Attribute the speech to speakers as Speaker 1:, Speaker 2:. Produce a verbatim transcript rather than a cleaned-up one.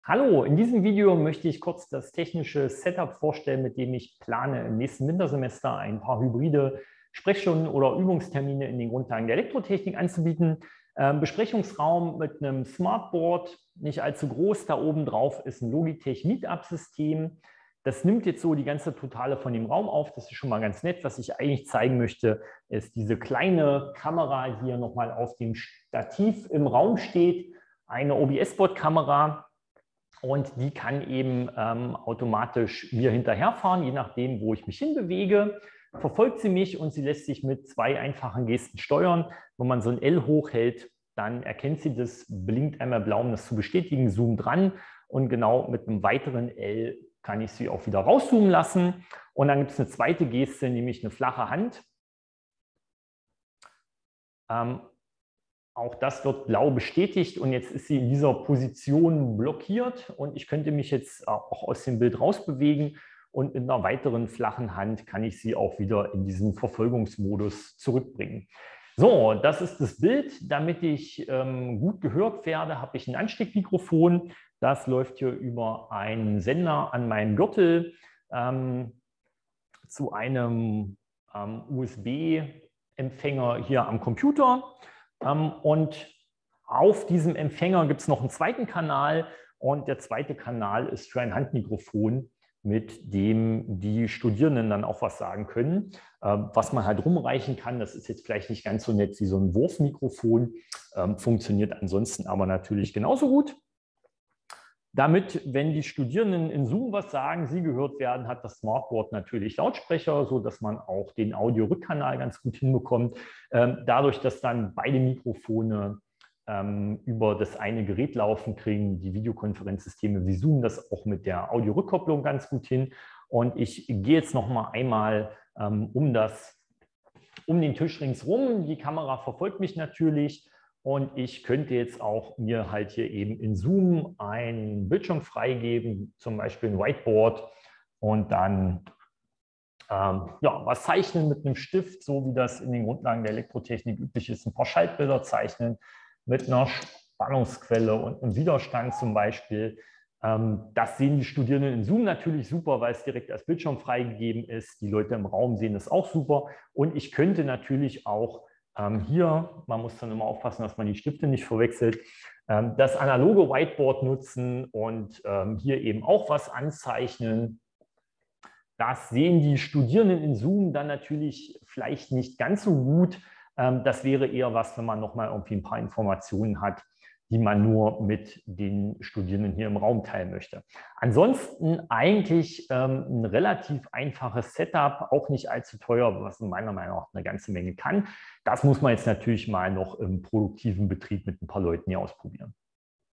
Speaker 1: Hallo, in diesem Video möchte ich kurz das technische Setup vorstellen, mit dem ich plane, im nächsten Wintersemester ein paar hybride Sprechstunden oder Übungstermine in den Grundlagen der Elektrotechnik anzubieten. Ähm, Besprechungsraum mit einem Smartboard, nicht allzu groß. Da oben drauf ist ein Logitech Meetup-System. Das nimmt jetzt so die ganze Totale von dem Raum auf. Das ist schon mal ganz nett. Was ich eigentlich zeigen möchte, ist diese kleine Kamera, die hier nochmal auf dem Stativ im Raum steht. Eine O B S-Bordkamera. Und die kann eben ähm, automatisch mir hinterherfahren, je nachdem, wo ich mich hinbewege. Verfolgt sie mich und sie lässt sich mit zwei einfachen Gesten steuern. Wenn man so ein L hochhält, dann erkennt sie das, blinkt einmal blau, um das zu bestätigen, zoomt dran. Und genau mit einem weiteren L kann ich sie auch wieder rauszoomen lassen. Und dann gibt es eine zweite Geste, nämlich eine flache Hand. Ähm, Auch das wird blau bestätigt und jetzt ist sie in dieser Position blockiert und ich könnte mich jetzt auch aus dem Bild rausbewegen und mit einer weiteren flachen Hand kann ich sie auch wieder in diesen Verfolgungsmodus zurückbringen. So, das ist das Bild. Damit ich ähm, gut gehört werde, habe ich ein Ansteckmikrofon. Das läuft hier über einen Sender an meinem Gürtel ähm, zu einem ähm, U S B-Empfänger hier am Computer. Und auf diesem Empfänger gibt es noch einen zweiten Kanal und der zweite Kanal ist für ein Handmikrofon, mit dem die Studierenden dann auch was sagen können. Was man halt rumreichen kann, das ist jetzt vielleicht nicht ganz so nett wie so ein Wurfmikrofon, funktioniert ansonsten aber natürlich genauso gut. Damit, wenn die Studierenden in Zoom was sagen, sie gehört werden, hat das Smartboard natürlich Lautsprecher, sodass man auch den Audio-Rückkanal ganz gut hinbekommt. Dadurch, dass dann beide Mikrofone über das eine Gerät laufen, kriegen die Videokonferenzsysteme wie Zoom das auch mit der Audio-Rückkopplung ganz gut hin. Und ich gehe jetzt noch mal einmal um, das, um den Tisch ringsherum. Die Kamera verfolgt mich natürlich. Und ich könnte jetzt auch mir halt hier eben in Zoom einen Bildschirm freigeben, zum Beispiel ein Whiteboard und dann ähm, ja, was zeichnen mit einem Stift, so wie das in den Grundlagen der Elektrotechnik üblich ist, ein paar Schaltbilder zeichnen mit einer Spannungsquelle und einem Widerstand zum Beispiel. Ähm, das sehen die Studierenden in Zoom natürlich super, weil es direkt als Bildschirm freigegeben ist. Die Leute im Raum sehen es auch super. Und ich könnte natürlich auch Ähm, hier, man muss dann immer aufpassen, dass man die Stifte nicht verwechselt, ähm, das analoge Whiteboard nutzen und ähm, hier eben auch was anzeichnen. Das sehen die Studierenden in Zoom dann natürlich vielleicht nicht ganz so gut. Ähm, das wäre eher was, wenn man nochmal irgendwie ein paar Informationen hat, die man nur mit den Studierenden hier im Raum teilen möchte. Ansonsten eigentlich ähm, ein relativ einfaches Setup, auch nicht allzu teuer, was meiner Meinung nach eine ganze Menge kann. Das muss man jetzt natürlich mal noch im produktiven Betrieb mit ein paar Leuten hier ausprobieren.